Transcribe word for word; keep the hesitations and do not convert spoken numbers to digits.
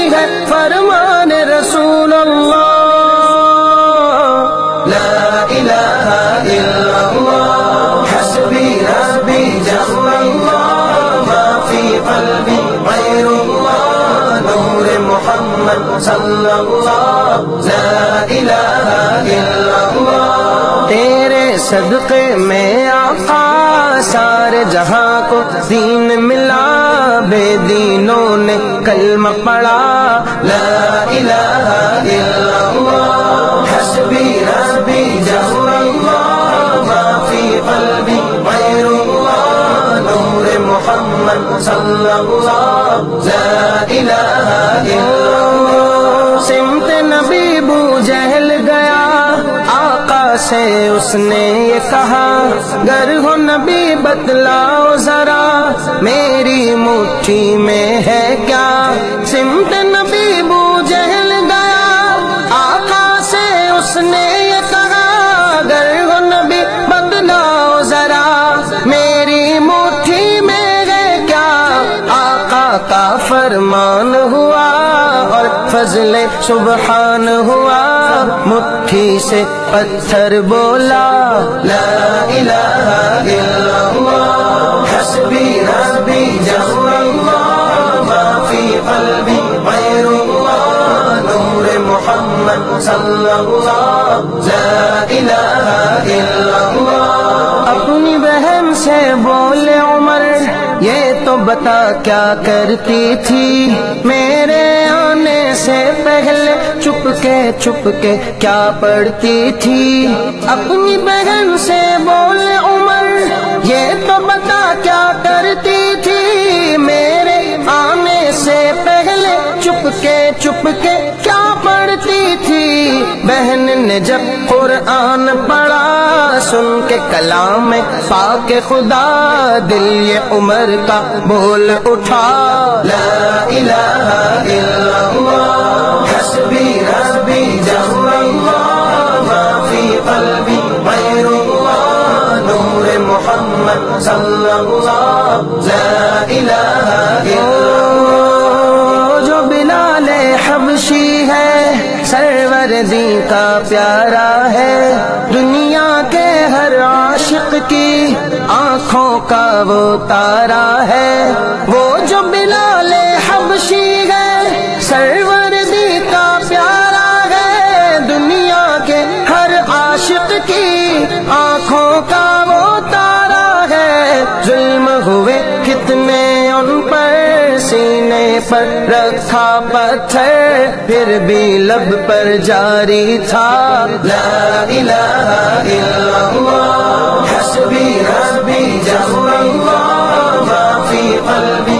ہے فرمان رسول اللہ. لا الہ الا اللہ حسبی ربی جل اللہ ما فی قلبی غیر اللہ نور محمد صلی اللہ. لا الہ الا اللہ تیرے صدقے میں آقا سارے جہاں کو دین ملا بے دینوں نے کلمہ پڑھا. لا الہ الا اللہ حسبی ربی جل اللہ ما فی قلبی غیر اللہ نور محمد صلی اللہ. لا الہ الا اللہ سمت نبی بو جہل گیا آقا سے اس نے یہ کہا گر ہو نبی بتلاؤ ذرا میری مٹھی میں ہے کیا. سمت نبی بو جہل گیا آقا سے اس نے یہ کہا گر ہو نبی بتلاؤ ذرا میری مٹھی میں ہے کیا. آقا کا فرمان ہوا اور فضل سبحان ہوا مٹھی سے پتھر بولا. لا الہ الا اللہ حسبی ربی جل اللہ ما فی قلبی غیر اللہ نور محمد صلی اللہ. لا الہ الا اللہ اپنی بہن سے بولے عمر یہ تو بتا کیا کرتی تھی میرے آنے سے پہلے چپ کے چپ کے کیا پڑھتی تھی. اپنی بہن سے بولے عمر یہ تو بتا کیا کرتی تھی میرے آنے سے پہلے چپ کے چپ کے کیا پڑھتی تھی. بہن نے جب قرآن پڑھا سن کے کلام پاک خدا دل یہ عمر کا بول اٹھا. لا الہ الا اللہ حسبی ربی جل اللہ ما فی قلبی غیر اللہ نور محمد صلی اللہ. لا الہ الا اللہ جو بلال حبشی ہے سرورزی کا پیارا ہے دنیا کے ہر عاشق کی آنکھوں کا وہ تارا ہے. وہ جو بلال حبشی ہے سرورزی کا پیارا ہے دنیا کے ہر عاشق کی آنکھوں کا وہ تارا ہے. ظلم ہوئے کتنے ان پر سینے پر رکھا پتھر پھر بھی لب پر جاری تھا. لا الہ الا اللہ حسبی ربی جل اللہ ما فی قلبی